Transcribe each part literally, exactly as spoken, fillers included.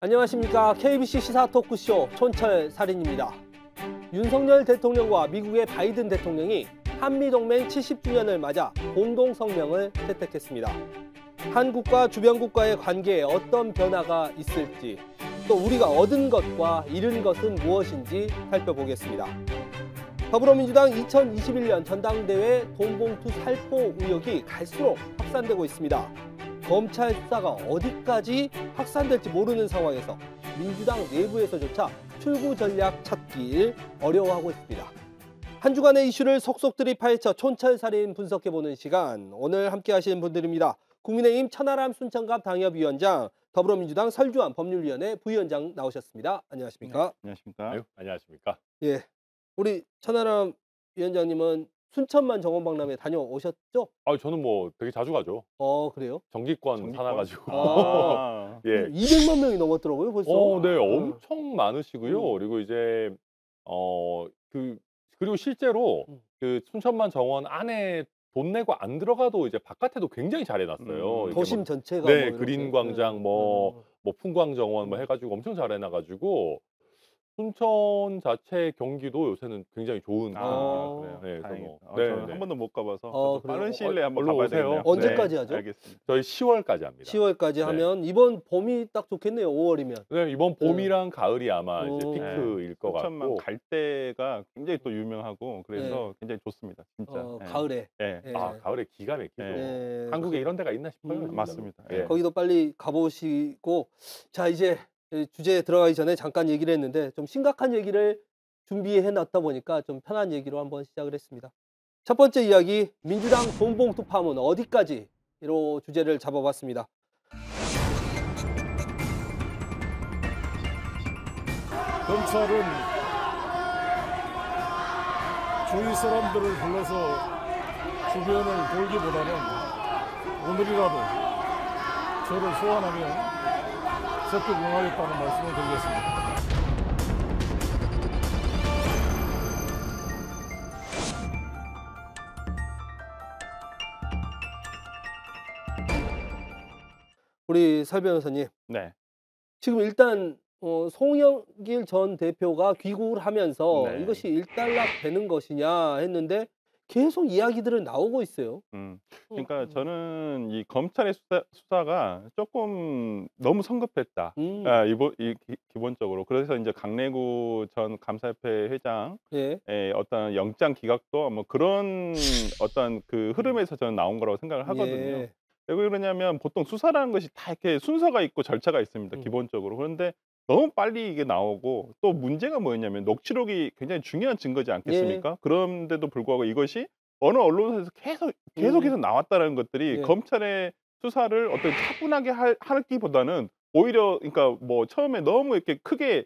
안녕하십니까. 케이비씨 시사 토크쇼 촌철살인입니다. 윤석열 대통령과 미국의 바이든 대통령이 한미동맹 칠십 주년을 맞아 공동성명을 채택했습니다. 한국과 주변국과의 관계에 어떤 변화가 있을지, 또 우리가 얻은 것과 잃은 것은 무엇인지 살펴보겠습니다. 더불어민주당 이천이십일 년 전당대회 돈봉투 살포 의혹이 갈수록 확산되고 있습니다. 검찰 수사가 어디까지 확산될지 모르는 상황에서 민주당 내부에서조차 출구 전략 찾기를 어려워하고 있습니다. 한 주간의 이슈를 속속들이 파헤쳐 촌철살인 분석해보는 시간, 오늘 함께 하시는 분들입니다. 국민의힘 천하람 순천갑 당협위원장, 더불어민주당 설주환 법률위원회 부위원장 나오셨습니다. 안녕하십니까? 네, 안녕하십니까? 아유, 안녕하십니까? 예, 우리 천하람 위원장님은 순천만 정원박람회 다녀오셨죠? 아, 저는 뭐 되게 자주 가죠. 어, 그래요? 정기권, 정기권? 사놔가지고. 아, 예. 이백만 명이 넘었더라고요, 벌써. 어, 네, 엄청 많으시고요. 음. 그리고 이제 어, 그 그리고 실제로 음. 그 순천만 정원 안에 돈 내고 안 들어가도 이제 바깥에도 굉장히 잘 해놨어요. 음. 이렇게 도심 뭐, 전체가 네, 뭐 이렇게. 그린광장, 네. 뭐, 음. 뭐 풍광정원 뭐 음. 해가지고 엄청 잘 해놔가지고 순천 자체 경기도 요새는 굉장히 좋은 아, 분위기입니다. 그래요. 네, 그래서 다행이다. 뭐, 어, 네, 저는 네. 한 번도 못 가봐서 어, 저도 빠른 그래요? 시일 내에 한번 얼른 가봐야 오세요. 되겠네요. 언제까지 네, 하죠? 알겠습니다. 저희 시월까지 합니다. 시월까지 네. 하면 이번 봄이 딱 좋겠네요. 오월이면. 네, 이번 봄이랑 가을이 아마 이제 어. 피크일 것 순천만 같고. 갈 때가 굉장히 또 유명하고 그래서 굉장히 좋습니다, 진짜. 어, 네. 가을에. 네. 예. 아, 가을에 기가 막히죠. 네. 예. 한국에 이런 데가 있나 싶어요. 음. 맞습니다. 예. 예. 거기도 빨리 가보시고. 자, 이제 주제에 들어가기 전에 잠깐 얘기를 했는데 좀 심각한 얘기를 준비해 놨다 보니까 좀 편한 얘기로 한번 시작을 했습니다. 첫 번째 이야기, 민주당 돈봉투 파문 어디까지로 주제를 잡아봤습니다. 검찰은 주위 사람들을 불러서 주변을 돌기보다는 오늘이라도 저를 소환하면 적극 응하겠다는 말씀을 드리겠습니다. 우리 설 변호사님, 네. 지금 일단 어, 송영길 전 대표가 귀국을 하면서 네. 이것이 일단락되는 것이냐 했는데 계속 이야기들은 나오고 있어요. 음. 그러니까 음. 저는 이 검찰의 수사, 수사가 조금 너무 성급했다. 음. 아, 이번 이 기, 기본적으로 그래서 이제 강래구 전 감사협회 회장 예. 의 어떤 영장 기각도 뭐 그런 어떤 그 흐름에서 저는 나온 거라고 생각을 하거든요. 예. 왜 그러냐면 보통 수사라는 것이 다 이렇게 순서가 있고 절차가 있습니다, 음. 기본적으로. 그런데 너무 빨리 이게 나오고 또 문제가 뭐였냐면 녹취록이 굉장히 중요한 증거지 않겠습니까? 예. 그런데도 불구하고 이것이 어느 언론사에서 계속 계속해서 음. 나왔다는 것들이 예. 검찰의 수사를 어떤 차분하게 할, 하기보다는 오히려 그러니까 뭐 처음에 너무 이렇게 크게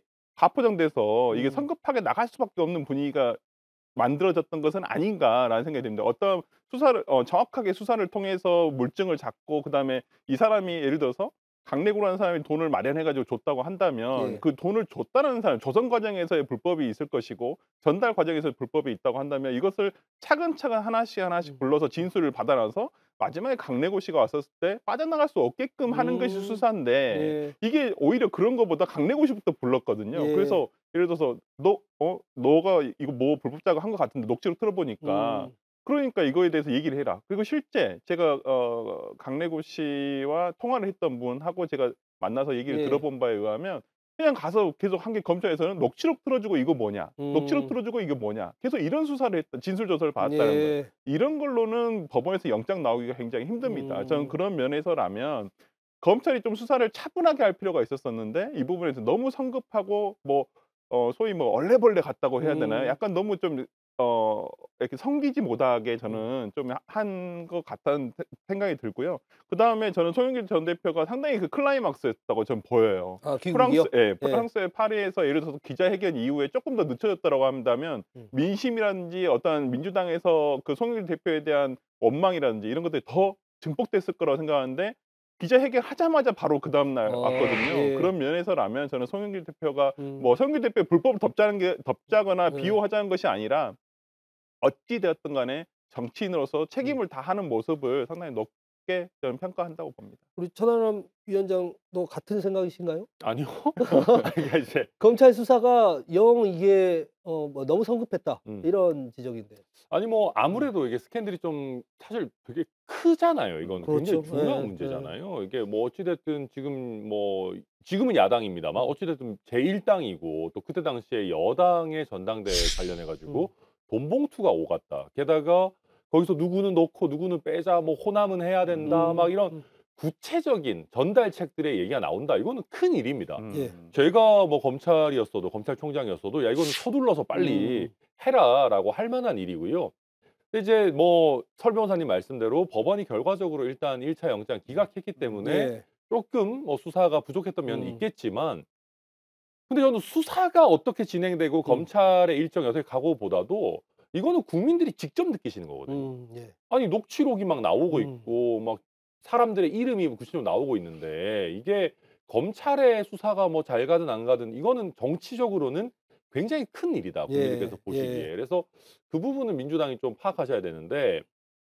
과포장돼서 이게 음. 성급하게 나갈 수밖에 없는 분위기가 만들어졌던 것은 아닌가라는 생각이 듭니다. 어떤 수사를 어, 정확하게 수사를 통해서 물증을 잡고 그다음에 이 사람이 예를 들어서 강래구라는 사람이 돈을 마련해 가지고 줬다고 한다면 예. 그 돈을 줬다는 사람 조성 과정에서의 불법이 있을 것이고 전달 과정에서 불법이 있다고 한다면 이것을 차근차근 하나씩 하나씩 음. 불러서 진술을 받아놔서 마지막에 강래구 씨가 왔었을 때 빠져나갈 수 없게끔 하는 음. 것이 수사인데 예. 이게 오히려 그런 것보다 강래구 씨부터 불렀거든요. 예. 그래서 예를 들어서 너 어 너가 이거 뭐 불법 작업한 것 같은데 녹취록 틀어보니까 음. 그러니까 이거에 대해서 얘기를 해라. 그리고 실제 제가 어 강래구 씨와 통화를 했던 분하고 제가 만나서 얘기를 예. 들어본 바에 의하면 그냥 가서 계속 한 게 검찰에서는 녹취록 틀어주고 이거 뭐냐, 음. 녹취록 틀어주고 이게 뭐냐, 계속 이런 수사를 했다, 진술 조사를 받았다는 거예요. 예. 이런 걸로는 법원에서 영장 나오기가 굉장히 힘듭니다. 음. 저는 그런 면에서라면 검찰이 좀 수사를 차분하게 할 필요가 있었었는데 이 부분에서 너무 성급하고 뭐 어 소위 뭐 얼레벌레 같다고 해야 되나요? 음. 약간 너무 좀 어 이렇게 성기지 못하게 음. 저는 좀 한 것 같다는 세- 생각이 들고요. 그다음에 저는 송영길 전 대표가 상당히 그 클라이막스였다고 저는 보여요. 아, 귀국이요? 프랑스, 예, 예. 프랑스의 파리에서 예를 들어서 기자회견 이후에 조금 더 늦춰졌다고 한다면 음. 민심이라든지 어떤 민주당에서 그 송영길 대표에 대한 원망이라든지 이런 것들이 더 증폭됐을 거라고 생각하는데 기자회견 하자마자 바로 그 다음날 어, 왔거든요. 예. 그런 면에서라면 저는 송영길 대표가 음. 뭐 송영길 대표의 불법을 덮자는 게 덮자거나 네. 비호하자는 것이 아니라 어찌 되었든 간에 정치인으로서 책임을 다하는 모습을 상당히 높 높게 저는 평가한다고 봅니다. 우리 천하람 위원장도 같은 생각이신가요? 아니요. 그러니까 이제 검찰 수사가 영 이게 어 뭐 너무 성급했다 음. 이런 지적인데. 아니 뭐 아무래도 이게 스캔들이 좀 사실 되게 크잖아요. 이건 굉장히 그렇죠. 중요한 예, 문제잖아요. 이게 뭐 어찌 됐든 지금 뭐 지금은 야당입니다만 어찌 됐든 제일 당이고 또 그때 당시에 여당의 전당대회 관련해 가지고 돈 봉투가 오갔다. 게다가 거기서 누구는 넣고 누구는 빼자, 뭐 호남은 해야 된다, 음, 막 이런 음. 구체적인 전달책들의 얘기가 나온다. 이거는 큰 일입니다. 음. 예. 제가 뭐 검찰이었어도 검찰총장이었어도 야 이거는 서둘러서 빨리 음. 해라라고 할 만한 일이고요. 근데 이제 뭐 설 변호사님 말씀대로 법원이 결과적으로 일단 일 차 영장 기각했기 때문에 예. 조금 뭐 수사가 부족했던 면은 음. 있겠지만 근데 저는 수사가 어떻게 진행되고 검찰의 일정 여태 각오보다도 이거는 국민들이 직접 느끼시는 거거든요. 음, 예. 아니 녹취록이 막 나오고 음. 있고 막 사람들의 이름이 구체적으로 나오고 있는데 이게 검찰의 수사가 뭐 잘 가든 안 가든 이거는 정치적으로는 굉장히 큰 일이다 국민들께서 예, 보시기에. 예. 그래서 그 부분은 민주당이 좀 파악하셔야 되는데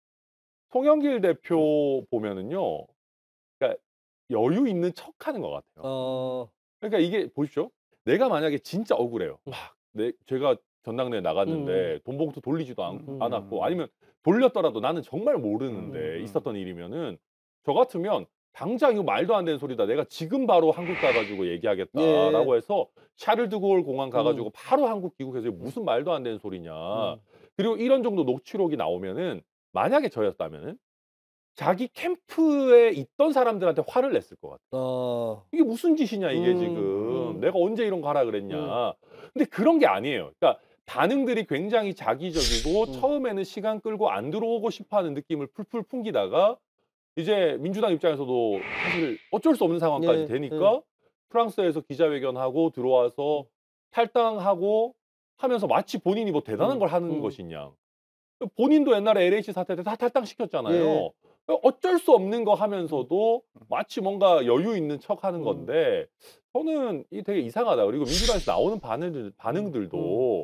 송영길 대표 보면은요. 그러니까 여유 있는 척하는 것 같아요. 어. 그러니까 이게 보십시오. 내가 만약에 진짜 억울해요. 막 내 제가 전당대회 나갔는데 돈 봉투 돌리지도 않, 음. 않았고 아니면 돌렸더라도 나는 정말 모르는데 음. 있었던 일이면은 저 같으면 당장 이거 말도 안 되는 소리다. 내가 지금 바로 한국 가가지고 얘기하겠다라고 예. 해서 샤를드골 공항 가가지고 음. 바로 한국 귀국해서 이게 무슨 말도 안 되는 소리냐. 음. 그리고 이런 정도 녹취록이 나오면은 만약에 저였다면은 자기 캠프에 있던 사람들한테 화를 냈을 것 같아요. 어. 이게 무슨 짓이냐 이게 음, 지금. 음. 내가 언제 이런 거 하라 그랬냐. 근데 그런 게 아니에요. 그러니까 반응들이 굉장히 자기적이고 음. 처음에는 시간 끌고 안 들어오고 싶어하는 느낌을 풀풀 풍기다가 이제 민주당 입장에서도 사실 어쩔 수 없는 상황까지 예, 되니까 프랑스에서 기자회견하고 들어와서 탈당하고 하면서 마치 본인이 뭐 대단한 음, 걸 하는 음. 것이냐. 본인도 옛날에 엘에이치 사태 때 다 탈당시켰잖아요. 예. 어쩔 수 없는 거 하면서도 마치 뭔가 여유 있는 척하는 음. 건데 저는 이 되게 이상하다. 그리고 민주당에서 나오는 반응들 반응들도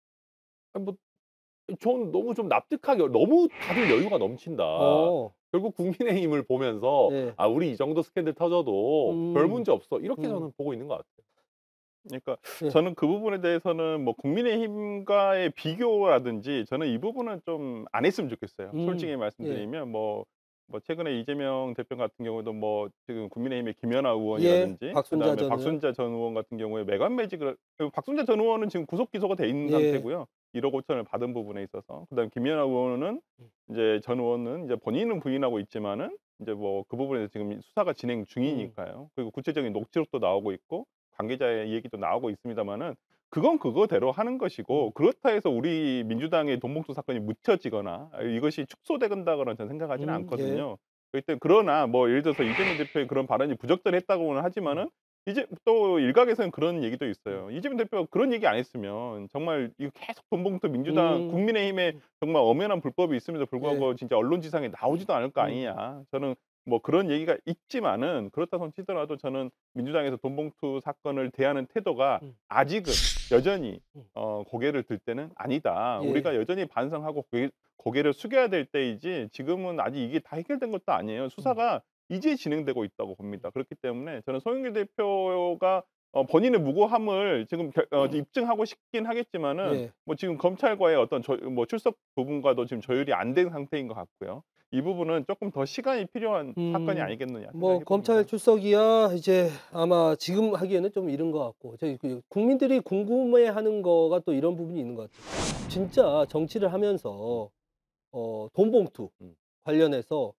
아니 뭐 저는 너무 좀 납득하기 어려 너무 다들 여유가 넘친다. 어. 결국 국민의힘을 보면서 예. 아 우리 이 정도 스캔들 터져도 음. 별 문제 없어. 이렇게 음. 저는 보고 있는 것 같아요. 그러니까 예. 저는 그 부분에 대해서는 뭐 국민의힘과의 비교라든지 저는 이 부분은 좀 안 했으면 좋겠어요. 음. 솔직히 말씀드리면 뭐, 뭐 최근에 이재명 대표 같은 경우도 뭐 지금 국민의힘의 김연아 의원이라든지 예. 박순자 그다음에 전 의원. 박순자 전 의원 같은 경우에 매관매직을 박순자 전 의원은 지금 구속 기소가 돼 있는 예. 상태고요. 일억 오천을 받은 부분에 있어서 그다음에 김연아 의원은 이제 전 의원은 이제 본인은 부인하고 있지만은 이제 뭐 그 부분에서 지금 수사가 진행 중이니까요. 그리고 구체적인 녹취록도 나오고 있고 관계자의 얘기도 나오고 있습니다만은 그건 그거대로 하는 것이고 그렇다 해서 우리 민주당의 돈봉투 사건이 묻혀지거나 이것이 축소된다거나 저는 생각하지는 음, 않거든요. 그때 그러나 뭐 예를 들어서 이재명 대표의 그런 발언이 부적절했다고는 하지만은 이제 또 일각에서는 그런 얘기도 있어요. 이재명 대표가 그런 얘기 안 했으면 정말 이거 계속 돈봉투 민주당 음. 국민의힘에 정말 엄연한 불법이 있음에도 불구하고 예. 진짜 언론지상에 나오지도 않을 거 음. 아니냐. 저는 뭐 그런 얘기가 있지만은 그렇다 손 치더라도 저는 민주당에서 돈봉투 사건을 대하는 태도가 음. 아직은 여전히 음. 어 고개를 들 때는 아니다. 예. 우리가 여전히 반성하고 고개, 고개를 숙여야 될 때이지 지금은 아직 이게 다 해결된 것도 아니에요. 수사가 이제 진행되고 있다고 봅니다. 그렇기 때문에 저는 송영길 대표가 어 본인의 무고함을 지금 결 어 입증하고 싶긴 하겠지만은 예. 뭐 지금 검찰과의 어떤 저 뭐 출석 부분과도 지금 조율이 안 된 상태인 것 같고요. 이 부분은 조금 더 시간이 필요한 음. 사건이 아니겠느냐 뭐 생각이 검찰 듭니다. 출석이야 이제 아마 지금 하기에는 좀 이른 것 같고 저희 그 국민들이 궁금해하는 거가 또 이런 부분이 있는 것 같아요. 진짜 정치를 하면서 어 돈봉투 음. 관련해서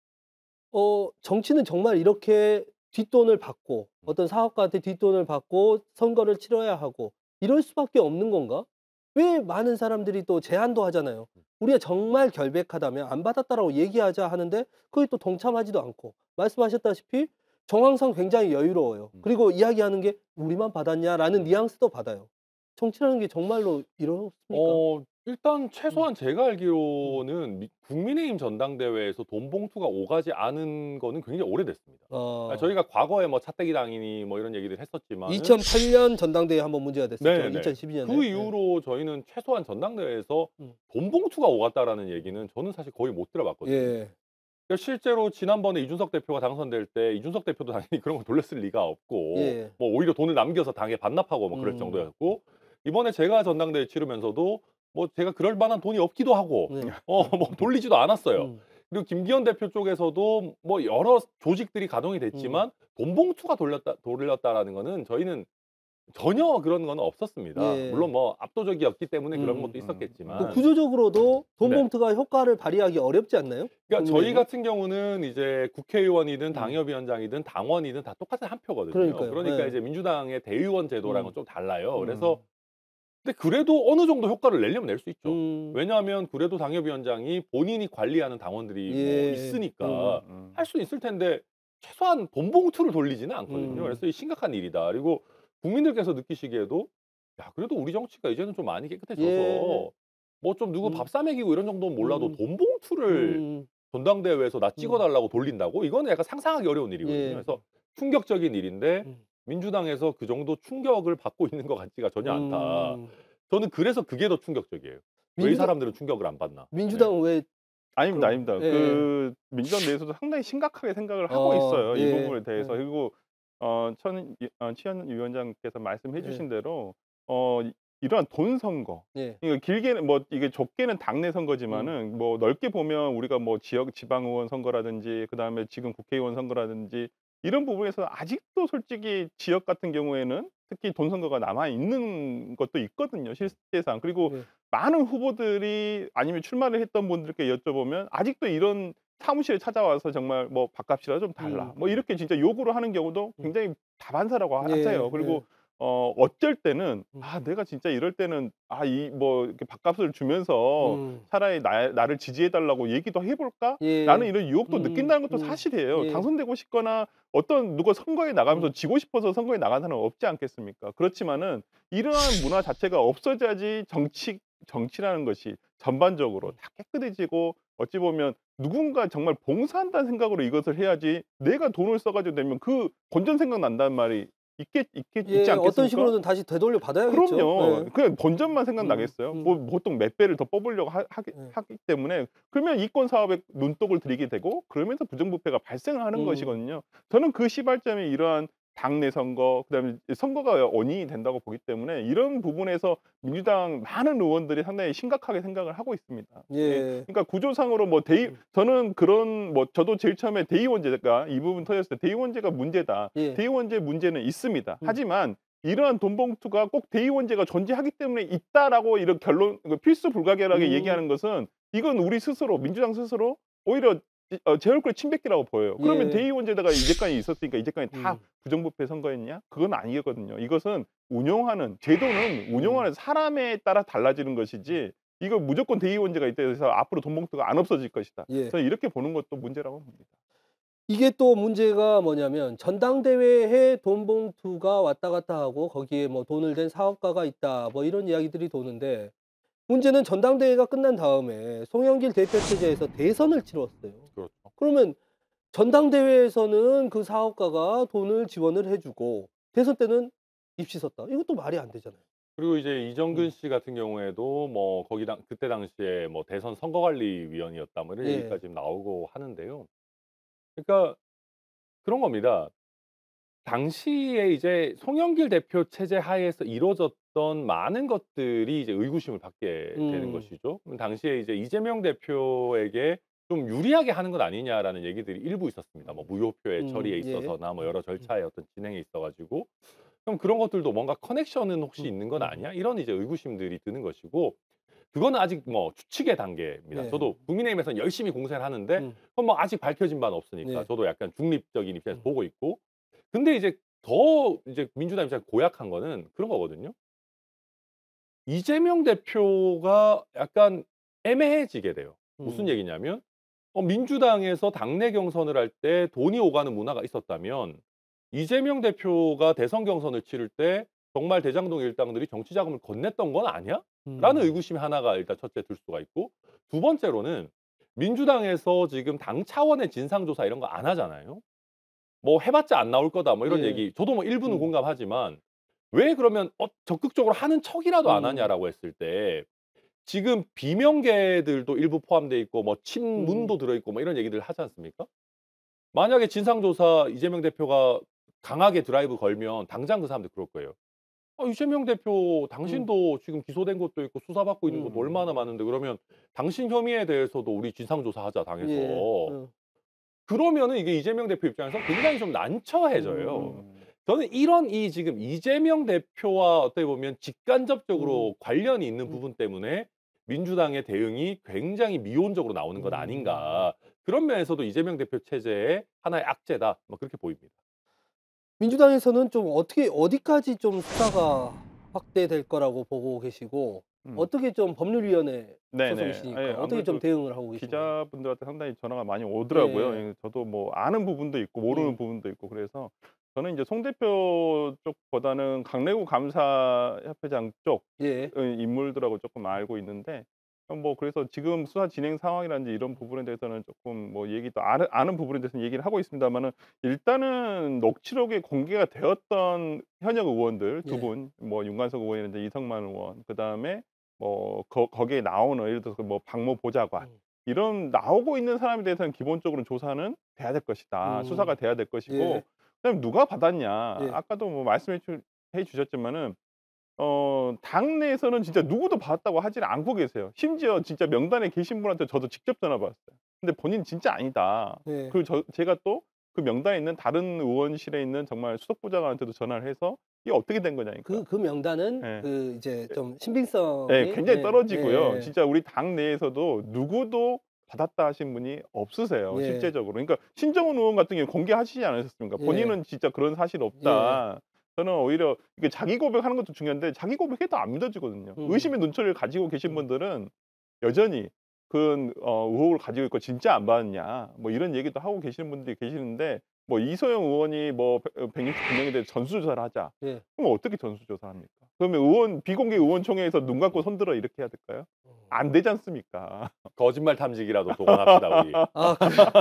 어 정치는 정말 이렇게 뒷돈을 받고 어떤 사업가한테 뒷돈을 받고 선거를 치러야 하고 이럴 수밖에 없는 건가? 왜 많은 사람들이 또 제안도 하잖아요. 우리가 정말 결백하다면 안 받았다라고 얘기하자 하는데 거기 또 동참하지도 않고 말씀하셨다시피 정황상 굉장히 여유로워요. 음. 그리고 이야기하는 게 우리만 받았냐라는 뉘앙스도 받아요. 정치라는 게 정말로 이렇습니까? 어 일단 최소한 제가 알기로는 미 국민의힘 전당대회에서 돈 봉투가 오가지 않은 거는 굉장히 오래됐습니다. 어, 아 저희가 과거에 뭐 차떼기 당이니 뭐 이런 얘기를 했었지만은 이천팔 년 전당대회 한번 문제가 됐었죠. 네네. 이천십이 년에. 그 이후로 저희는 최소한 전당대회에서 음. 돈 봉투가 오갔다라는 얘기는 저는 사실 거의 못 들어봤거든요. 예. 그러니까 실제로 지난번에 이준석 대표가 당선될 때 이준석 대표도 당연히 그런 거 돌렸을 리가 없고 예. 뭐 오히려 돈을 남겨서 당에 반납하고 뭐 그럴 음. 정도였고 이번에 제가 전당대회 치르면서도 뭐 제가 그럴 만한 돈이 없기도 하고 네. 어 뭐 돌리지도 않았어요. 음. 그리고 김기현 대표 쪽에서도 뭐 여러 조직들이 가동이 됐지만 음. 돈 봉투가 돌렸다 돌렸다라는 거는 저희는 전혀 그런 건 없었습니다. 예. 물론 뭐 압도적이었기 때문에 그런 음. 것도 음. 있었겠지만 또 구조적으로도 돈 네. 봉투가 효과를 발휘하기 어렵지 않나요? 그러니까 저희 국민의힘은? 같은 경우는 이제 국회의원이든 음. 당협위원장이든 당원이든 다 똑같은 한 표거든요. 그러니까요. 그러니까 예. 이제 민주당의 대의원 제도랑은 음. 좀 달라요. 음. 그래서 근데 그래도 어느 정도 효과를 내려면 낼 수 있죠. 음. 왜냐하면 그래도 당협위원장이 본인이 관리하는 당원들이 예. 뭐 있으니까 음, 음. 할 수 있을 텐데 최소한 돈 봉투를 돌리지는 않거든요. 음. 그래서 이 심각한 일이다. 그리고 국민들께서 느끼시기에도 야 그래도 우리 정치가 이제는 좀 많이 깨끗해져서 예. 뭐 좀 누구 음. 밥 사 먹이고 이런 정도는 몰라도 음. 돈 봉투를 음. 전당대회에서 나 찍어 달라고 돌린다고? 이거는 약간 상상하기 어려운 일이거든요. 예. 그래서 충격적인 일인데 음. 민주당에서 그 정도 충격을 받고 있는 것 같지가 전혀 않다. 음. 저는 그래서 그게 더 충격적이에요. 왜 이 민주당 사람들은 충격을 안 받나? 네. 민주당은 왜 아닙니다, 그럼 아닙니다. 예. 그 민주당 내에서도 상당히 심각하게 생각을 하고 어. 있어요. 이 예. 부분에 대해서. 예. 그리고 어 천 어 치현 위원장께서 말씀해 예. 주신 대로 어 이 이러한 돈 선거 예. 이거 길게는 뭐 이게 좁게는 당내 음. 선거지만은 뭐 넓게 보면 우리가 뭐 지역 지방 의원 선거라든지 그다음에 지금 국회의원 선거라든지 이런 부분에서 아직도 솔직히 지역 같은 경우에는 특히 돈 선거가 남아 있는 것도 있거든요, 실제상. 그리고 예. 많은 후보들이 아니면 출마를 했던 분들께 여쭤보면 아직도 이런 사무실에 찾아와서 정말 뭐 "밥값이라도 좀 달라." 음. 뭐 이렇게 진짜 요구를 하는 경우도 음. 굉장히 다반사라고 하 예. 하세요. 그리고 예. 어 어쩔 때는 음. '아 내가 진짜 이럴 때는 아 이 뭐 이렇게 밥값을 주면서 음. 차라리 나 나를 지지해 달라고 얘기도 해 볼까?'라는 예. 이런 유혹도 음. 느낀다는 것도 음. 사실이에요. 예. 당선되고 싶거나 어떤 누가 선거에 나가면서 음. 지고 싶어서 선거에 나간 사람은 없지 않겠습니까? 그렇지만은 이러한 문화 자체가 없어져야지 정치 정치라는 것이 전반적으로 음. 다 깨끗해지고 어찌 보면 누군가 정말 봉사한다는 생각으로 이것을 해야지 내가 돈을 써 가지고 내면 그 본전 생각난다는 말이 있겠 있겠 예. 있지 어떤 않겠습니까? 식으로든 다시 되돌려 받아야겠죠. 그럼요. 예. 그냥 본전만 음. 생각나겠어요? 음. 뭐 보통 몇 배를 더 뽑으려고 하 하기 예. 하기 때문에 그러면 이권 사업에 눈독을 들이게 되고 그러면서 부정부패가 발생하는 음. 것이거든요. 저는 그 시발점이 이러한 당내 선거 그다음에 선거가 원인이 된다고 보기 때문에 이런 부분에서 민주당 많은 의원들이 상당히 심각하게 생각을 하고 있습니다. 예. 예. 그러니까 구조상으로 뭐 대의 음. 저는 그런 뭐 저도 제일 처음에 대의원제가 이 부분 터졌을 때 '대의원제가 문제다.' 예. 대의원제 문제는 있습니다. 음. 하지만 이러한 돈 봉투가 꼭 대의원제가 존재하기 때문에 있다라고 이런 결론 그 필수 불가결하게 음. 얘기하는 것은 이건 우리 스스로 민주당 스스로 오히려 이 어 제 얼굴에 침 뱉기라고 보여요. 그러면 예. 대의원제다가 이제까지 있었으니까 이제까지 다 음. 부정부패 선거였냐? 그건 아니거든요. 이것은 운영하는 제도는 운영하는 사람에 따라 달라지는 것이지 이거 무조건 대의원제가 있다 해서 앞으로 돈 봉투가 안 없어질 것이다. 예. 저는 이렇게 보는 것도 문제라고 봅니다. 이게 또 문제가 뭐냐면 전당대회에 돈 봉투가 왔다 갔다 하고 거기에 뭐 돈을 댄 사업가가 있다 뭐 이런 이야기들이 도는데 문제는 전당대회가 끝난 다음에 송영길 대표 체제에서 대선을 치렀어요. 그렇죠. 그러면 전당대회에서는 그 사업가가 돈을 지원을 해 주고 대선 때는 입시 썼다. 이것도 말이 안 되잖아요. 그리고 이제 이정근 음. 씨 같은 경우에도 뭐 거기 당 그때 당시에 뭐 대선 선거관리위원이었다 뭐 이런 예. 얘기까지 지금 나오고 하는데요. 그러니까 그런 겁니다. 당시에 이제 송영길 대표 체제 하에서 이루어졌던 많은 것들이 이제 의구심을 받게 되는 음. 것이죠. 그럼 당시에 이제 이재명 대표에게 좀 유리하게 하는 것 아니냐라는 얘기들이 일부 있었습니다. 뭐 무효표의 음. 처리에 예. 있어서나 뭐 여러 음. 절차의 어떤 진행에 있어 가지고 그럼 그런 것들도 뭔가 커넥션은 혹시 음. 있는 건 음. 아니야? 이런 이제 의구심들이 드는 것이고 그거는 아직 뭐 추측의 단계입니다. 예. 저도 국민의힘에서는 열심히 공세를 하는데 음. 그건 뭐 아직 밝혀진 바는 없으니까 예. 저도 약간 중립적인 입장에서 음. 보고 있고 근데 이제 더 이제 민주당 입장에서 고약한 거는 그런 거거든요. 이재명 대표가 약간 애매해지게 돼요. 무슨 음. 얘기냐면 어 민주당에서 당내 경선을 할 때 돈이 오가는 문화가 있었다면 이재명 대표가 대선 경선을 치를 때 정말 대장동 일당들이 정치 자금을 건넸던 건 아니야? 라는 음. 의구심이 하나가 일단 첫째 들 수가 있고 두 번째로는 민주당에서 지금 당 차원의 진상조사 이런 거 안 하잖아요. 뭐 "해봤자 안 나올 거다." 뭐 이런 예. 얘기 저도 뭐 일부는 음. 공감하지만 왜 그러면 어 적극적으로 하는 척이라도 안 음. 하냐라고 했을 때 지금 비명계들도 일부 포함돼 있고 뭐 친문도 음. 들어 있고 뭐 이런 얘기들 하지 않습니까? 만약에 진상조사 이재명 대표가 강하게 드라이브 걸면 당장 그 사람들 그럴 거예요. "아 이재명 대표 음. 당신도 지금 기소된 것도 있고 수사받고 있는 것도 음. 얼마나 많은데 그러면 당신 혐의에 대해서도 우리 진상조사하자 당에서." 예. 어. 그러면은 이게 이재명 대표 입장에서 굉장히 좀 난처해져요. 음. 저는 이런 이 지금 이재명 대표와 어떻게 보면 직간접적으로 음. 관련이 있는 음. 부분 때문에 민주당의 대응이 굉장히 미온적으로 나오는 것 음. 아닌가. 그런 면에서도 이재명 대표 체제의 하나의 악재다. 뭐 그렇게 보입니다. 민주당에서는 좀 어떻게 어디까지 좀 수사가 확대될 거라고 보고 계시고 음. 어떻게 좀 법률위원회 네네. 소속이시니까 예, 어떻게 좀 아무래도 대응을 하고 계신가요? 기자분들한테 상당히 전화가 많이 오더라고요. 예. 예, 저도 뭐 아는 부분도 있고 모르는 음. 부분도 있고 그래서 저는 이제 송 대표 쪽보다는 강래구 감사협회장 쪽 예. 의 인물들하고 조금 알고 있는데 어 뭐 그래서 지금 수사 진행 상황이라든지 이런 부분에 대해서는 조금 뭐 얘기도 아는 아는 부분에 대해서는 얘기를 하고 있습니다마는 일단은 녹취록에 공개가 되었던 현역 의원들 두 예. 분 뭐 윤관석 의원이라든지 이성만 의원 그다음에 뭐 거 거기에 나오는 예를 들어서 뭐 박모 보좌관 음. 이런 나오고 있는 사람에 대해서는 기본적으로는 조사는 돼야 될 것이다. 수사가 음. 돼야 될 것이고 예. 그다음에 누가 받았냐. 예. 아까도 뭐 말씀해 주 해 주셨지만은 어 당내에서는 진짜 누구도 받았다고 하지를 않고 계세요. 심지어 진짜 명단에 계신 분한테 저도 직접 전화 받았어요. 근데 본인은 진짜 아니다. 예. 그리고 저 제가 또 그 명단에 있는 다른 의원실에 있는 정말 수석부장한테도 전화를 해서 "이게 어떻게 된 거냐."니까. 그 그 명단은 예. 그 이제 예. 좀 신빙성이 예, 굉장히 예. 떨어지고요. 예. 진짜 우리 당 내에서도 누구도 받았다 하신 분이 없으세요, 예. 실제적으로. 그러니까 신정훈 의원 같은 경우는 공개하시지 않으셨습니까? 예. 본인은 진짜 그런 사실 없다. 저는 오히려 이게 자기 고백하는 것도 중요한데 자기 고백해도 안 믿어지거든요. 음. 의심의 눈초리를 가지고 계신 음. 분들은 여전히 그런 어 의혹을 가지고 있고 "진짜 안 받았냐." 뭐 이런 얘기도 하고 계시는 분들이 계시는데 뭐 이소영 의원이 뭐 백 어 백육십구 명에 대해서 전수조사를 하자. 예. 그럼 어떻게 전수조사를 합니까? 그러면 의원 비공개 의원총회에서 눈 감고 손 들어 이렇게 해야 될까요? 안 되지 않습니까? 거짓말 탐지기라도 동원합시다 우리. 아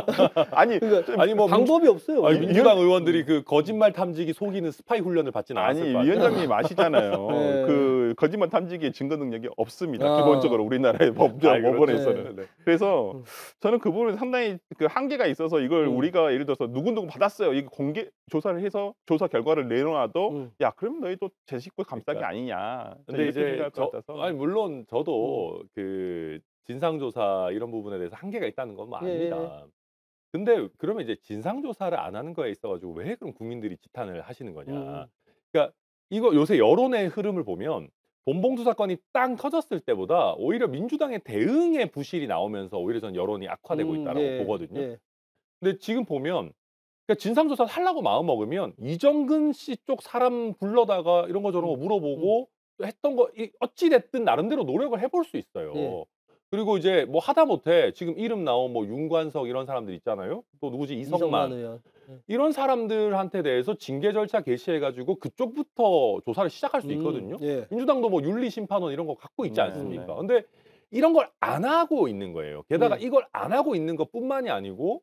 아니 그러니까 좀 아니 뭐 민주 방법이 없어요. 아니 예. 민주당 의원들이 그 거짓말 탐지기 속이는 스파이 훈련을 받진 아니 않았을 거 아니에요. 위원장님 아시잖아요. 예. 그 거짓말 탐지기의 증거 능력이 없습니다. 아. 기본적으로 우리나라의 법정 아이, 그렇죠. 법원에서는. 네. 그래서 음. 저는 그 부분에 상당히 그 한계가 있어서 이걸 음. 우리가 예를 들어서 "누구누구 받았어요." 이거 공개 조사를 해서 조사 결과를 내놔도 음. "야 그러면 너희도 제 식구 감싸기 그러니까. 아니냐." 근데 이렇게 이제 생각할 저 것 같아서. 아니 물론 저도 음. 그 진상조사 이런 부분에 대해서 한계가 있다는 건 뭐 예예예. 압니다. 근데 그러면 이제 진상조사를 안 하는 거에 있어 가지고 왜 그럼 국민들이 지탄을 하시는 거냐. 음. 그러니까 이거 요새 여론의 흐름을 보면 돈봉투 사건이 땅 터졌을 때보다 오히려 민주당의 대응의 부실이 나오면서 오히려 저는 여론이 악화되고 음. 있다라고 예. 보거든요. 예. 근데 지금 보면 그러니까 진상조사를 하려고 마음먹으면 이정근 씨 쪽 사람 불러다가 이런 거 저런 거 음. 물어보고 또 했던 거 이 어찌 됐든 나름대로 노력을 해 볼 수 있어요. 예. 그리고 이제 뭐 하다못해 지금 이름 나온 뭐 윤관석 이런 사람들 있잖아요. 또 누구지? 이성만 이성만. 의원. 예. 이런 사람들한테 대해서 징계 절차 개시해 가지고 그쪽부터 조사를 시작할 수 음. 있거든요. 예. 민주당도 뭐 윤리심판원 이런 거 갖고 있지 네, 않습니까? 네. 근데 이런 걸 안 하고 있는 거예요. 게다가 네. 이걸 안 하고 있는 것뿐만이 아니고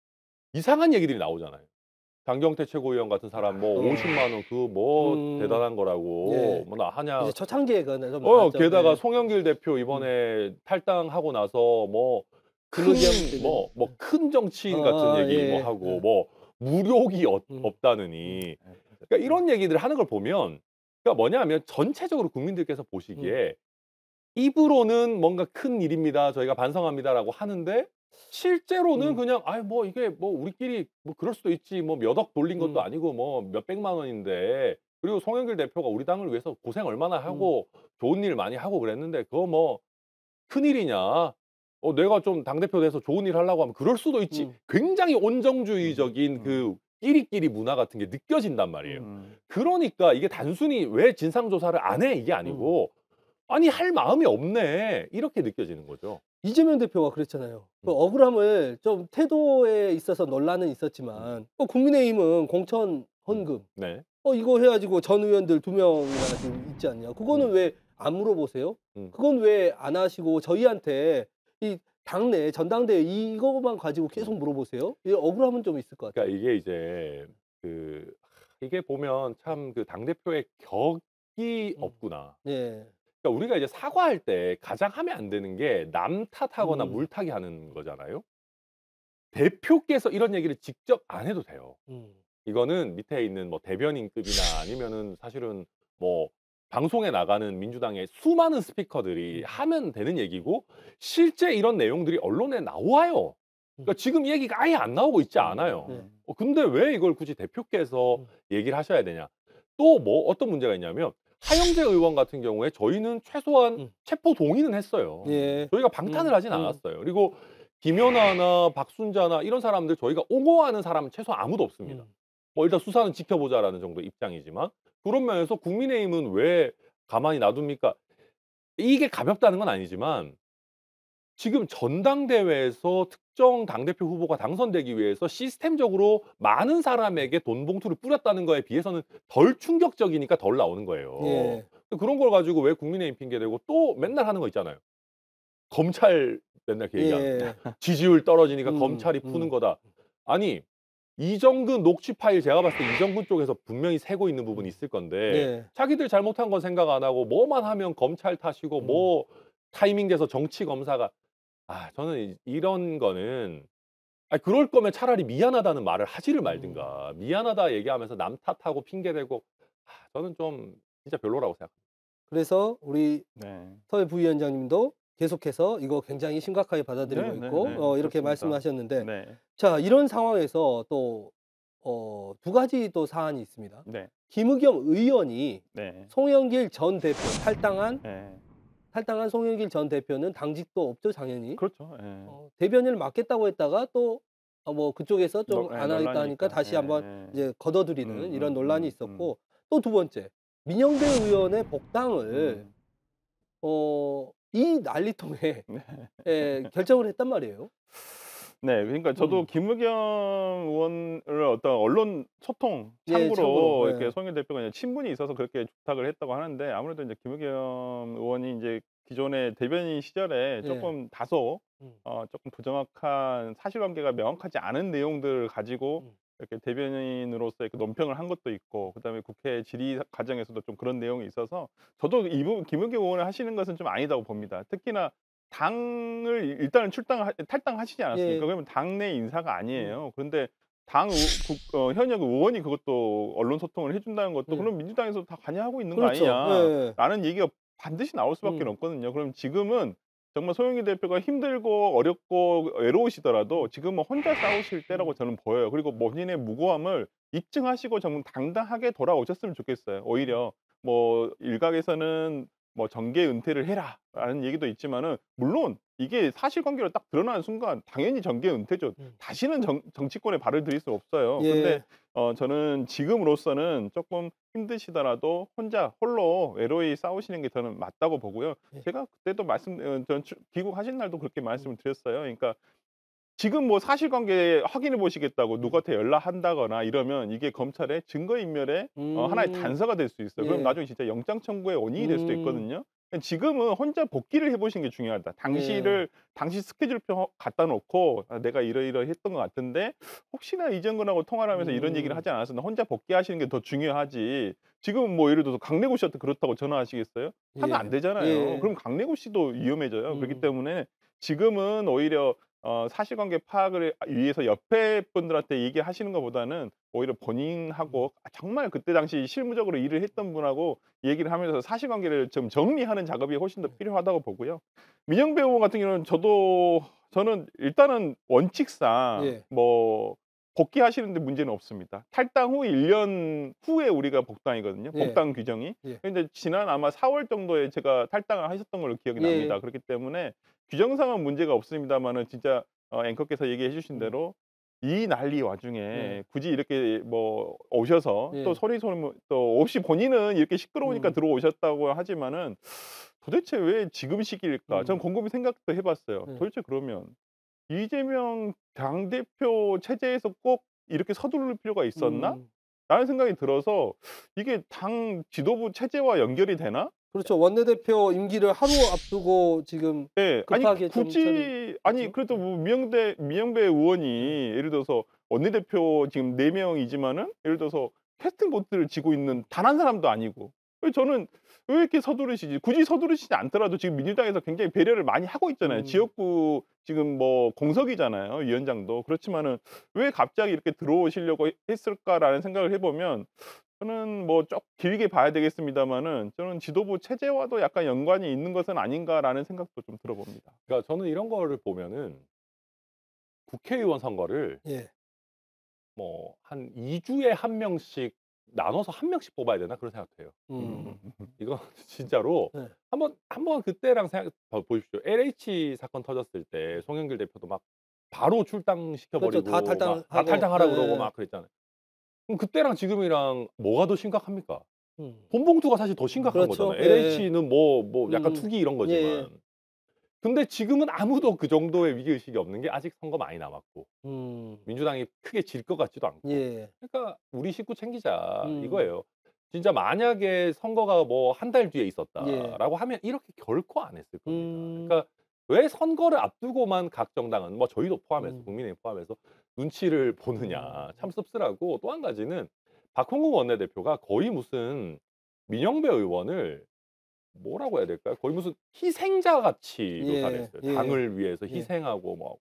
이상한 얘기들이 나오잖아요. 장경태 최고위원 같은 사람 뭐 음. 오십만 원 그 뭐 음. 대단한 거라고 예. 뭐 나 하냐. 이제 초창기에 그거는 좀 어 나왔죠. 게다가 예. 송영길 대표 이번에 탈당하고 나서 뭐 큰 근로기업 뭐 뭐 큰 정치인 아, 같은 얘기 예. 뭐 하고 예. 뭐 무력이 어, 음. 없다느니. 그러니까 이런 얘기들을 하는 걸 보면 그러니까 뭐냐면 전체적으로 국민들께서 보시기에 입으로는 뭔가 큰 일입니다. 저희가 반성합니다라고 하는데 실제로는 음. 그냥 아이 뭐 이게 뭐 우리끼리 뭐 그럴 수도 있지 뭐 몇 억 돌린 것도 음. 아니고 뭐 몇백만 원인데 그리고 송영길 대표가 우리 당을 위해서 고생 얼마나 음. 하고 좋은 일 많이 하고 그랬는데 그거 뭐 큰일이냐. 어 내가 좀 당대표 돼서 좋은 일 하려고 하면 그럴 수도 있지. 음. 굉장히 온정주의적인 음. 그 끼리끼리 문화 같은 게 느껴진단 말이에요. 음. 그러니까 이게 단순히 왜 진상조사를 안 해 이게 아니고 아니 할 마음이 없네 이렇게 느껴지는 거죠. 이재명 대표가 그랬잖아요. 그 음. 억울함을 좀 태도에 있어서 논란은 있었지만 어 국민의힘은 공천 헌금 네. 어 이거 해 가지고 전 의원들 두 명이나 지금 있지 않냐. 그거는 음. 왜 안 물어보세요? 음. 그건 왜 안 하시고 저희한테 이 당내 전당대회 이거만 가지고 계속 물어보세요? 이 억울함은 좀 있을 것 같아요. 그러니까 이게 이제 그 이게 보면 참 그 당대표의 격이 음. 없구나. 예. 그러니까 우리가 이제 사과할 때 가장 하면 안 되는 게 남 탓하거나 음. 물타기 하는 거잖아요. 대표께서 이런 얘기를 직접 안 해도 돼요. 음. 이거는 밑에 있는 뭐 대변인급이나 아니면은 사실은 뭐 방송에 나가는 민주당의 수많은 스피커들이 음. 하면 되는 얘기고 실제 이런 내용들이 언론에 나와요. 그러니까 음. 지금 이 얘기가 아예 안 나오고 있지 않아요. 네. 어 근데 왜 이걸 굳이 대표께서 음. 얘기를 하셔야 되냐. 또 뭐 어떤 문제가 있냐면 하영재 의원 같은 경우에 저희는 최소한 음. 체포 동의는 했어요. 예. 저희가 방탄을 음. 하진 음. 않았어요. 그리고 김연아나 박순자나 이런 사람들 저희가 옹호하는 사람은 최소한 아무도 없습니다. 음. 뭐 일단 수사는 지켜보자라는 정도의 입장이지만 그런 면에서 국민의힘은 왜 가만히 놔둡니까? 이게 가볍다는 건 아니지만 지금 전당대회에서 특정 당대표 후보가 당선되기 위해서 시스템적으로 많은 사람에게 돈 봉투를 뿌렸다는 거에 비해서는 덜 충격적이니까 덜 나오는 거예요. 예. 그런 걸 가지고 왜 국민의힘 핑계대고 또 맨날 하는 거 있잖아요. 검찰 맨날 그 얘기하는 거. 예. 지지율 떨어지니까 음. 검찰이 음. 푸는 거다. 아니 이정근 녹취 파일 제가 봤을 때 이정근 쪽에서 분명히 새고 있는 부분이 있을 건데 네. 자기들 잘못한 건 생각 안 하고 뭐만 하면 검찰 탓이고 음. 뭐 타이밍 돼서 정치 검사가 아 저는 이 이런 거는 아 그럴 거면 차라리 미안하다는 말을 하지를 말든가. 미안하다 얘기하면서 남 탓하고 핑계 대고 아 저는 좀 진짜 별로라고 생각합니다. 그래서 우리 네. 서 부위원장님도 계속해서 이거 굉장히 심각하게 받아들이고 네, 네, 있고 네. 어 이렇게 그렇습니다. 말씀하셨는데 네. 자 이런 상황에서 또 어 두 가지 또 사안이 있습니다. 네. 김의겸 의원이 네. 송영길 전 대표 탈당한 네. 탈당한 송영길 전 대표는 당직도 없죠 당연히. 그렇죠. 예. 어 대변인을 맡겠다고 했다가 또 어 뭐 그쪽에서 좀 논- 예, 안 하겠다 하니까 논란이니까. 다시 예, 한번 예. 이제 걷어들이는 음, 이런 음, 논란이 음, 있었고 또 두 번째 민영배 의원의 복당을 음. 어 이 난리통에 네. 예, 결정을 했단 말이에요. 네. 그러니까 저도 음. 김의겸 의원을 어떤 언론 소통 예, 창구로 창구로, 이렇게 예. 송영길 대표가 이제 친분이 있어서 그렇게 부탁을 했다고 하는데 아무래도 이제 김의겸 의원이 이제 기존의 대변인 시절에 예. 조금 다소 음. 어 조금 부정확한 사실관계가 명확하지 않은 내용들을 가지고 음. 이렇게 대변인으로서 이렇게 논평을 한 것도 있고 그다음에 국회 질의 과정에서도 좀 그런 내용이 있어서 저도 이 부분 김의겸 의원이 하시는 것은 좀 아니다고 봅니다. 특히나 당을 일단은 출당 탈당하시지 않았습니까? 예. 그러면 당내 인사가 아니에요. 그런데 당 의, 국, 어, 현역 의원이 그것도 언론 소통을 해준다는 것도 예. 그럼 민주당에서 다 관여하고 있는 그렇죠. 거 아니냐? 예. 라는 얘기가 반드시 나올 수밖에 음. 없거든요. 그럼 지금은 정말 소영희 대표가 힘들고 어렵고 외로우시더라도 지금은 혼자 싸우실 때라고 저는 보여요. 그리고 본인의 무고함을 입증하시고 정말 당당하게 돌아오셨으면 좋겠어요. 오히려 뭐 일각에서는 뭐 정계 은퇴를 해라라는 얘기도 있지만은 물론 이게 사실관계로 딱 드러나는 순간 당연히 정계 은퇴죠. 음. 다시는 정, 정치권에 발을 들일 수 없어요. 예. 근데 어, 저는 지금으로서는 조금 힘드시더라도 혼자 홀로 외로이 싸우시는 게 저는 맞다고 보고요. 예. 제가 그때도 말씀, 어, 전 추- 귀국하신 날도 그렇게 말씀을 드렸어요. 그러니까 지금 뭐 사실관계 확인해 보시겠다고 누구한테 연락한다거나 이러면 이게 검찰의 증거인멸의 어, 하나의 음. 단서가 될 수 있어요. 그럼 예. 나중에 진짜 영장 청구의 원인이 될 수도 음. 있거든요. 지금은 혼자 복귀를 해보시는 게 중요하다. 당시를 당시 스케줄표 갖다 놓고 아, 내가 이러이러 했던 것 같은데 혹시나 이정근하고 통화를 하면서 이런 음. 얘기를 하지 않았었나 혼자 복귀하시는 게 더 중요하지. 지금은 뭐 예를 들어서 강래구 씨한테 그렇다고 전화하시겠어요? 하면 예. 안 되잖아요. 예. 그럼 강래구 씨도 위험해져요. 음. 그렇기 때문에 지금은 오히려 어, 사실관계 파악을 위해서 옆에 분들한테 얘기하시는 것보다는 오히려 본인하고 정말 그때 당시 실무적으로 일을 했던 분하고 얘기를 하면서 사실관계를 좀 정리하는 작업이 훨씬 더 필요하다고 보고요. 민영배 의원 같은 경우는 저도 저는 일단은 원칙상 예. 뭐 복귀하시는데 문제는 없습니다. 탈당 후 일 년 후에 우리가 복당이거든요. 예. 복당 규정이. 예. 근데 지난 아마 사월 정도에 제가 탈당을 하셨던 걸로 기억이 예. 납니다. 그렇기 때문에 규정상은 문제가 없습니다만은 진짜 어, 앵커께서 얘기해 주신 대로 이 난리 와중에 예. 굳이 이렇게 뭐 오셔서 예. 또 소리 소리 또 없이 본인은 이렇게 시끄러우니까 음. 들어오셨다고 하지만은 도대체 왜 지금 시기일까? 음. 전 곰곰이 생각도 해봤어요. 예. 도대체 그러면 이재명 당대표 체제에서 꼭 이렇게 서두를 필요가 있었나? 음. 라는 생각이 들어서 이게 당 지도부 체제와 연결이 되나? 그렇죠. 원내대표 임기를 하루 앞두고 지금 예. 아니 급하게 좀 굳이 처리- 아니 그렇죠? 그래도 뭐 미영대 미영배 의원이 예를 들어서 원내대표 지금 네 명이지만은 예를 들어서 캐스팅 보트를 쥐고 있는 단 한 사람도 아니고 왜 저는 왜 이렇게 서두르시지? 굳이 서두르시지 않더라도 지금 민주당에서 굉장히 배려를 많이 하고 있잖아요. 음. 지역구 지금 뭐 공석이잖아요, 위원장도. 그렇지만은 왜 갑자기 이렇게 들어오시려고 했- 했을까라는 생각을 해보면 저는 뭐 좀 길게 봐야 되겠습니다만은 저는 지도부 체제와도 약간 연관이 있는 것은 아닌가라는 생각도 좀 들어봅니다. 그러니까 저는 이런 거를 보면은 국회의원 선거를 예. 뭐 한 이 주에 한 명씩 나눠서 한 명씩 뽑아야 되나 그런 생각도 해요. 음. 이거 진짜로 네. 한번 한번 그때랑 생각 봐 보십시오. 엘에이치 사건 터졌을 때 송영길 대표도 막 바로 출당시켜 버리고 그렇죠. 다 탈당하고. 막 다 탈당하라 네. 그러고 막 그랬잖아요. 그럼 그때랑 지금이랑 뭐가 더 심각합니까? 음. 돈봉투가 사실 더 심각한 그렇죠. 거잖아요. 예. 엘에이치는 뭐 뭐 약간 음. 투기 이런 예. 거지만. 근데 지금은 아무도 그 정도의 위기 의식이 없는 게 아직 선거 많이 남았고 음. 민주당이 크게 질 것 같지도 않고. 예. 그러니까 우리 식구 챙기자 음. 이거예요. 진짜 만약에 선거가 뭐 한 달 뒤에 예. 있었다라고 하면 이렇게 결코 안 했을 겁니다. 음. 그러니까 왜 선거를 앞두고만 각 정당은 뭐 저희도 포함해서 음. 국민의힘 포함해서 눈치를 보느냐 참 씁쓸하고 또 한 가지는 박홍근 원내대표가 거의 무슨 민영배 의원을 뭐라고 해야 될까요? 거의 무슨 희생자 같이 예. 묘사를 했어요. 예. 당을 위해서 예. 희생하고 뭐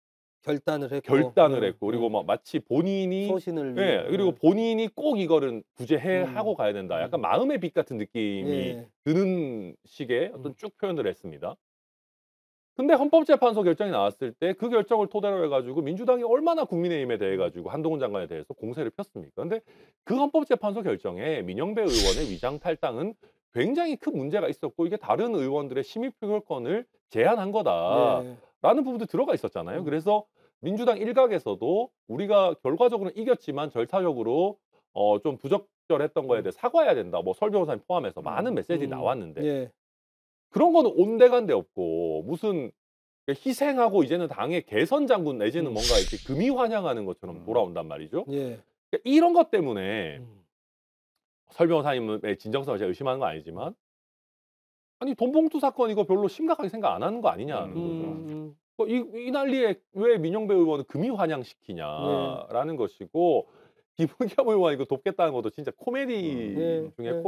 결단을 했고. 결단을 예. 했고 그리고 예. 뭐 마치 본인이 소신을 위해. 예. 그리고 본인이 꼭 이거를 구제해 음. 하고 가야 된다. 약간 음. 마음의 빛 같은 느낌이 예. 드는 식의 음. 어떤 쭉 표현을 했습니다. 근데 헌법재판소 결정이 나왔을 때 그 결정을 토대로 해 가지고 민주당이 얼마나 국민의힘에 대해 가지고 한동훈 장관에 대해서 공세를 폈습니까? 근데 그 헌법재판소 결정에 민영배 의원의 위장 탈당은 굉장히 큰 문제가 있었고 이게 다른 의원들의 심의 표결권을 제한한 거다라는 예. 부분도 들어가 있었잖아요. 음. 그래서 민주당 일각에서도 우리가 결과적으로는 이겼지만 절차적으로 어 좀 부적절했던 거에 음. 대해 사과해야 된다. 뭐 설 변호사님 포함해서 많은 음. 메시지 음. 나왔는데 예. 그런 거는 온데간데 없고 무슨 희생하고 이제는 당의 개선 장군 내지는 음. 뭔가 이렇게 금이 환영하는 것처럼 음. 돌아온단 말이죠. 예. 그러니까 이런 것 때문에 음. 설 변호사님의 진정성을 제가 의심하는 건 아니지만 아니 돈봉투 사건 이거 별로 심각하게 생각 안 하는 거 아니냐는 음. 거죠. 음. 뭐 이, 이 난리에 왜 민영배 의원을 금이 네. 환영시키냐라는 것이고 김은겸 의원 이거 돕겠다는 것도 진짜 코미디 예. 중에 예. 음.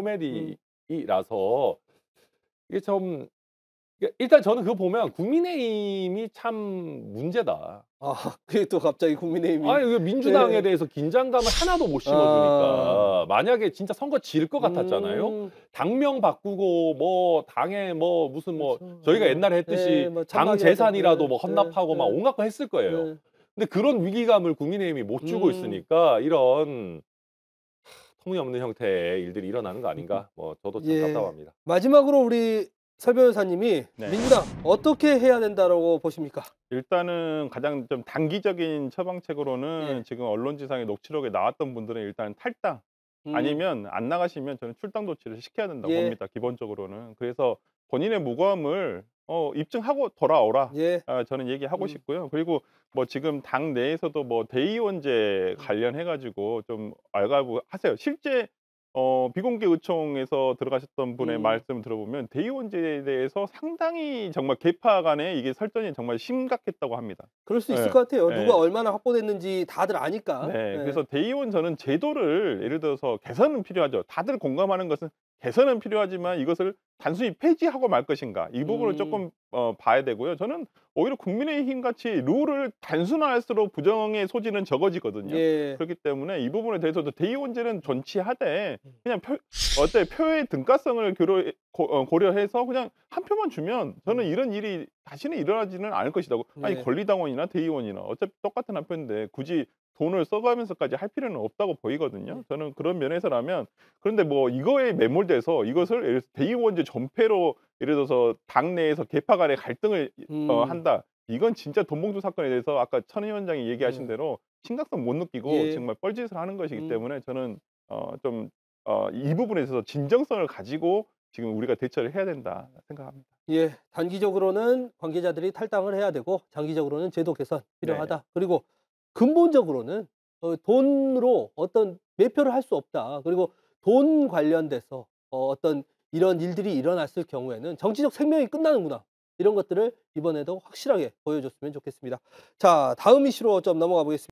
코미디라서 이게 좀 그러니까 일단 저는 그거 보면 국민의힘이 참 문제다. 아, 그게 또 갑자기 국민의힘이. 아니 이게 민주당에 예. 대해서 긴장감을 하나도 못 아. 심어주니까 만약에 진짜 선거 질 것 같았잖아요. 음. 당명 바꾸고 뭐 당에 뭐 무슨 뭐 그렇죠. 저희가 예. 옛날에 했듯이 예, 뭐 당 천막이라도- 재산이라도 뭐 예. 헌납하고 예. 막 온갖 거 했을 거예요. 예. 근데 그런 위기감을 국민의힘이 못 주고 음. 있으니까 이런 하, 터무니없는 형태의 일들이 일어나는 거 아닌가? 뭐 저도 참 예. 답답합니다. 마지막으로 우리 설 변호사님이 네. 민주당 어떻게 해야 된다고 보십니까? 일단은 가장 좀 단기적인 처방책으로는 예. 지금 언론지상의 녹취록에 나왔던 분들은 일단 탈당 음. 아니면 안 나가시면 저는 출당 조치를 시켜야 된다고 예. 봅니다. 기본적으로는. 그래서 본인의 무고함을 어, 입증하고 돌아오라. 예. 아, 저는 얘기하고 음. 싶고요. 그리고 뭐 지금 당 내에서도 뭐 대의원제 관련해 가지고 좀 알가부하세요. 실제 어, 비공개 의총에서 들어가셨던 분의 음. 말씀 들어보면 대의원제에 대해서 상당히 정말 계파 간에 이게 설전이 정말 심각했다고 합니다. 그럴 수 있을 네. 것 같아요. 네. 누가 얼마나 확보됐는지 다들 아니까. 네, 예. 그래서 대의원 저는 제도를 예를 들어서 개선은 필요하죠. 다들 공감하는 것은 개선은 필요하지만 이것을 단순히 폐지하고 말 것인가 이 부분을 음. 조금 어, 봐야 되고요. 저는 오히려 국민의힘 같이 룰을 단순화할수록 부정의 소지는 적어지거든요. 예. 그렇기 때문에 이 부분에 대해서도 대의원제는 존치하되 음. 그냥 표, 어때 표의 등가성을 고려, 고, 어, 고려해서 그냥 한 표만 주면 저는 이런 일이 다시는 일어나지는 않을 것이다. 아니 예. 권리당원이나 대의원이나 어차피 똑같은 한 표인데 굳이 돈을 써가면서까지 할 필요는 없다고 보이거든요. 저는 그런 면에서라면 그런데 뭐 이거에 매몰돼서 이것을 예를 들어서 대의원제 전폐로 예를 들어서 당내에서 계파 간의 갈등을 음. 어, 한다. 이건 진짜 돈봉투 사건에 대해서 아까 천 의원장이 얘기하신 음. 대로 심각성 못 느끼고 예. 정말 뻘짓을 하는 것이기 음. 때문에 저는 어, 좀 어, 이 부분에 있어서 진정성을 가지고 지금 우리가 대처를 해야 된다 생각합니다. 예. 단기적으로는 관계자들이 탈당을 해야 되고 장기적으로는 제도 개선 필요하다. 네. 그리고 근본적으로는 어, 돈으로 어떤 매표를 할 수 없다. 그리고 돈 관련돼서 어, 어떤 이런 일들이 일어났을 경우에는 정치적 생명이 끝나는구나. 이런 것들을 이번에도 확실하게 보여줬으면 좋겠습니다. 자, 다음 이슈로 좀 넘어가 보겠습니다.